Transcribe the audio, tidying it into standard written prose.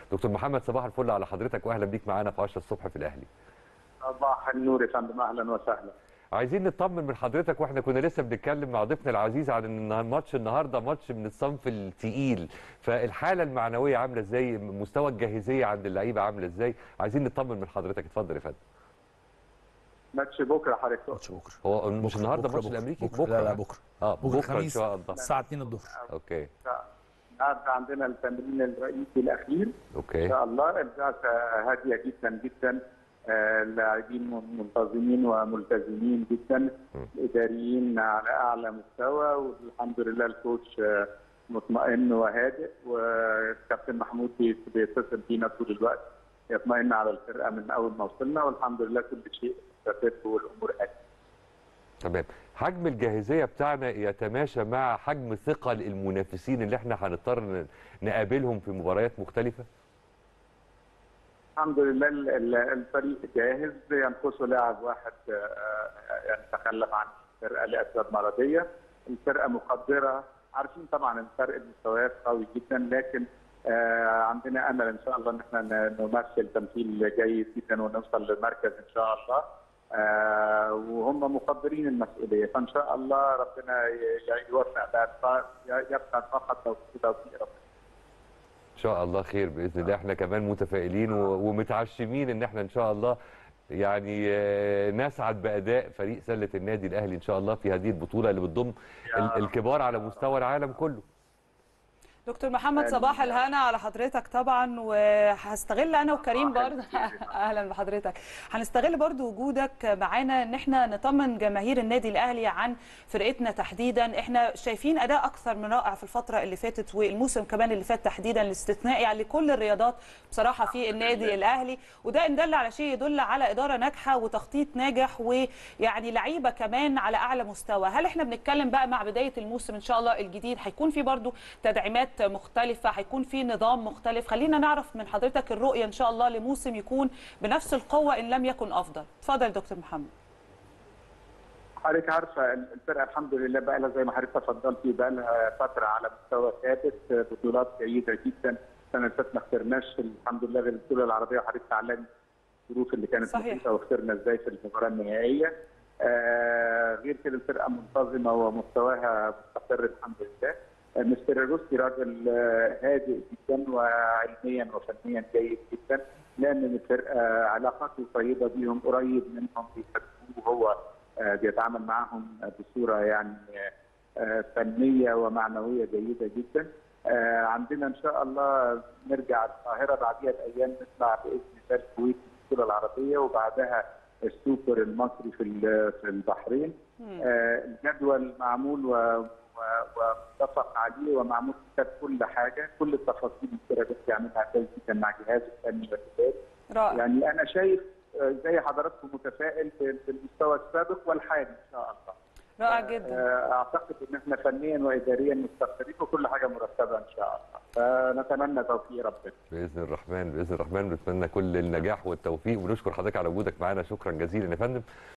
دكتور محمد صباح الفل على حضرتك واهلا بيك معانا في 10 الصبح في الاهلي. صباح النور يا فندم، اهلا وسهلا. عايزين نطمن من حضرتك، واحنا كنا لسه بنتكلم مع ضيفنا العزيز عن ان الماتش النهارده ماتش من الصنف الثقيل، فالحاله المعنويه عامله ازاي؟ مستوى الجاهزيه عند اللعيبه عامله ازاي؟ عايزين نطمن من حضرتك، اتفضل يا فندم. ماتش بكره حضرتك؟ ماتش بكره. هو مش النهارده ماتش الامريكي؟ بكره. لا بكره. بكره ان شاء الله الساعه 2 الظهر. اوكي. النهارده عندنا التمرين الرئيسي الاخير. اوكي ان شاء الله البعثه هاديه جدا جدا، اللاعبين منتظمين وملتزمين جدا، الاداريين على اعلى مستوى، والحمد لله الكوتش مطمئن وهادئ، والكابتن محمود بيتصل بينا طول الوقت يطمئن على الفرقه من اول ما وصلنا، والحمد لله كل شيء مستقر والامور هادئه. تمام. حجم الجاهزيه بتاعنا يتماشى مع حجم ثقل المنافسين اللي احنا هنضطر نقابلهم في مباريات مختلفه؟ الحمد لله الفريق جاهز، ينقصه لاعب واحد يعني تخلف عن الفرقه لاسباب مرضيه. الفرقه مقدره، عارفين طبعا فرق المستويات قوي جدا، لكن عندنا امل ان شاء الله ان احنا نمثل تمثيل جيد جدا ونوصل للمركز ان شاء الله، وهم مقدرين المسؤوليه، فان شاء الله ربنا يوفق، يبقى فقط توفيق ربنا. ان شاء الله خير باذن الله. احنا كمان متفائلين ومتعشمين ان احنا ان شاء الله يعني نسعد باداء فريق سله النادي الاهلي ان شاء الله في هذه البطوله اللي بتضم الكبار على مستوى العالم كله. دكتور محمد صباح الهنا على حضرتك طبعا، وهستغل انا وكريم برضه اهلا بحضرتك، هنستغل برضه وجودك معانا ان احنا نطمن جماهير النادي الاهلي عن فرقتنا تحديدا. احنا شايفين اداء اكثر من رائع في الفتره اللي فاتت والموسم كمان اللي فات تحديدا، الاستثنائي يعني لكل الرياضات بصراحه في النادي الاهلي، وده ان دل على شيء يدل على اداره ناجحه وتخطيط ناجح ويعني لعيبه كمان على اعلى مستوى. هل احنا بنتكلم بقى مع بدايه الموسم ان شاء الله الجديد هيكون في برضه تدعيمات مختلفة، هيكون في نظام مختلف؟ خلينا نعرف من حضرتك الرؤية إن شاء الله لموسم يكون بنفس القوة إن لم يكن أفضل. اتفضل دكتور محمد. حضرتك عارفة الفرقة الحمد لله بقى لها زي ما حضرتك تفضلتي بقى لها فترة على مستوى ثابت، بطولات جيدة جدا. السنة اللي فاتت ما خسرناش الحمد لله غير البطولة العربية، وحضرتك تعلمي الظروف اللي كانت محيطة وخسرنا ازاي في المباراة النهائية. غير كده الفرقة منتظمة ومستواها مستقر الحمد لله. مستر روسي راجل هادئ جدا وعلميا وفنيا جيد جدا، لان الفرقه علاقاته طيبه بيهم، قريب منهم، بيحبوه، وهو بيتعامل معهم بصوره يعني فنيه ومعنويه جيده جدا. عندنا ان شاء الله نرجع القاهره بعديها بايام، نطلع باذن الله الكويت في البطوله العربيه، وبعدها السوبر المصري في البحرين. الجدول معمول ومتفق عليه ومعمول كتاب كل حاجه، كل التفاصيل الفرقه بتعملها كويس جدا مع جهاز الفني والاداري. يعني انا شايف زي حضراتكم متفائل بالمستوى السابق والحالي ان شاء الله. رائع جدا. اعتقد ان احنا فنيا واداريا مستقرين وكل حاجه مرتبه ان شاء الله، فنتمنى توفيق ربنا باذن الرحمن. باذن الرحمن، بنتمنى كل النجاح والتوفيق، ونشكر حضرتك على وجودك معانا. شكرا جزيلا يا فندم.